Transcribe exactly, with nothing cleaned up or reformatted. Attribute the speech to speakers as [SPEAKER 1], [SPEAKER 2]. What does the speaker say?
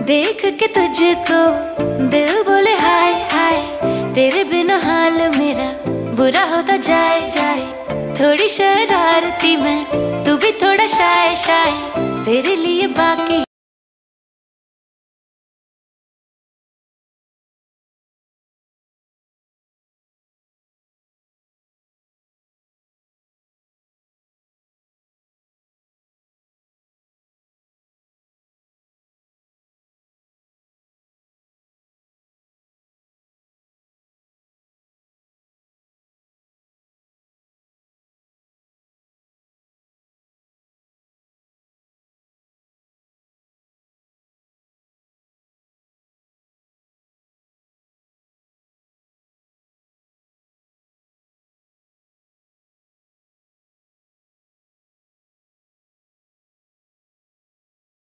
[SPEAKER 1] देख के तुझको दिल बोले हाय हाय, तेरे बिना हाल मेरा बुरा होता जाए जाए। थोड़ी शरारती मैं, तू भी थोड़ा शाय शाय, तेरे लिए बाकी